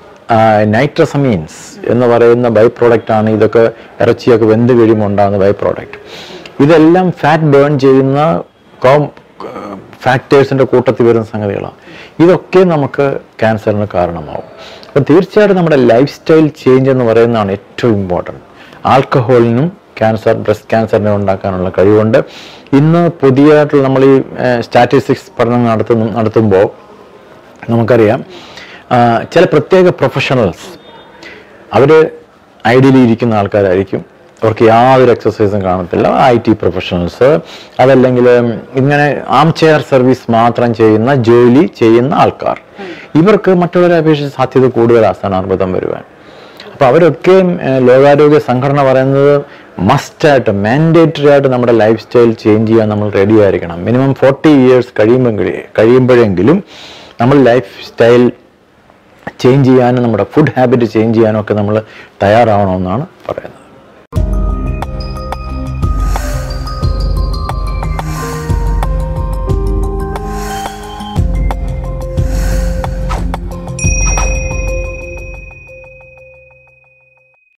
നൈട്രസമീൻസ് എന്ന് പറയുന്ന ബൈ പ്രോഡക്റ്റ് ആണ്. ഇതൊക്കെ ഇറച്ചിയൊക്കെ വെന്ത് കഴിയുമ്പോൾ ഉണ്ടാകുന്ന ബൈ പ്രോഡക്റ്റ്. ഇതെല്ലാം ഫാറ്റ് ബേൺ ചെയ്യുന്ന കോം ഫാക്ടേഴ്സിൻ്റെ കൂട്ടത്തിൽ വരുന്ന സംഗതികളാണ്. ഇതൊക്കെ നമുക്ക് ക്യാൻസറിന് കാരണമാവും. അപ്പം തീർച്ചയായിട്ടും നമ്മുടെ ലൈഫ് സ്റ്റൈൽ ചേഞ്ച് എന്ന് പറയുന്നതാണ് ഏറ്റവും ഇമ്പോർട്ടൻറ്റ്. ആൽക്കഹോളിനും ക്യാൻസർ, ബ്രസ്റ്റ് ക്യാൻസറിനെ ഉണ്ടാക്കാനുള്ള കഴിവുണ്ട്. ഇന്ന് പുതിയതായിട്ടുള്ള നമ്മൾ ഈ സ്റ്റാറ്റിസ്റ്റിക്സ് പഠനം നടത്തുന്നു നടത്തുമ്പോൾ നമുക്കറിയാം ചില പ്രത്യേക പ്രൊഫഷണൽസ് അവർ ഐഡിയലി ഇരിക്കുന്ന ആൾക്കാരായിരിക്കും, അവർക്ക് യാതൊരു എക്സസൈസും കാണത്തില്ല. ഐ ടി പ്രൊഫഷണൽസ്, അതല്ലെങ്കിൽ ഇങ്ങനെ ആം ചെയർ സർവീസ് മാത്രം ചെയ്യുന്ന ജോലി ചെയ്യുന്ന ആൾക്കാർ, ഇവർക്ക് മറ്റുള്ളവരെ അപേക്ഷിച്ച് സാധ്യത കൂടുതലാണ് സ്തനാർബുദം വരുവാൻ. അപ്പോൾ അവരൊക്കെ ലോകാരോഗ്യ സംഘടന പറയുന്നത് മസ്റ്റായിട്ട് മാൻഡേറ്ററി ആയിട്ട് നമ്മുടെ ലൈഫ് സ്റ്റൈൽ ചേഞ്ച് ചെയ്യാൻ നമ്മൾ റെഡി ആയിരിക്കണം. മിനിമം ഫോർട്ടി ഇയേഴ്സ് കഴിയുമ്പോൾ കഴിയുമ്പോഴെങ്കിലും നമ്മൾ ലൈഫ് സ്റ്റൈൽ ചേഞ്ച് ചെയ്യാനും നമ്മുടെ ഫുഡ് ഹാബിറ്റ് ചേഞ്ച് ചെയ്യാനും ഒക്കെ നമ്മൾ തയ്യാറാവണമെന്നാണ് പറയുന്നത്.